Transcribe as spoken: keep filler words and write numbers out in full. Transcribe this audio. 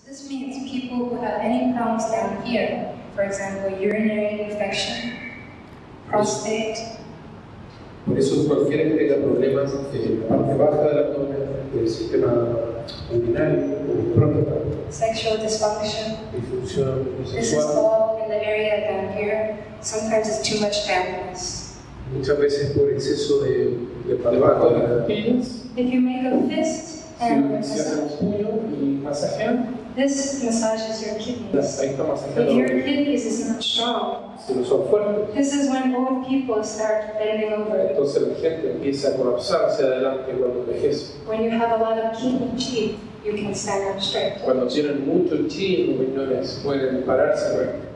This means people who have any problems down here, for example, urinary infection, prostate. Por eso cualquiera que tenga problemas en la parte baja del abdomen, del sistema urinario o próstata, sexual dysfunction. disfunción This is all in the area down here. Sometimes it's too much dampness. Muchas veces por exceso de, de debajo de las rodillas. If you make a fist and Si hace un puño y masajean, this massages your kidneys. ahí está If masajeando. your kidneys is not strong, Si no son fuertes, this is when old people start bending over. entonces la gente empieza a colapsar hacia adelante cuando envejece. When you have a lot of kidney chi, you can stand up straight. Cuando tienen mucho chi, los riñones pueden pararse recto.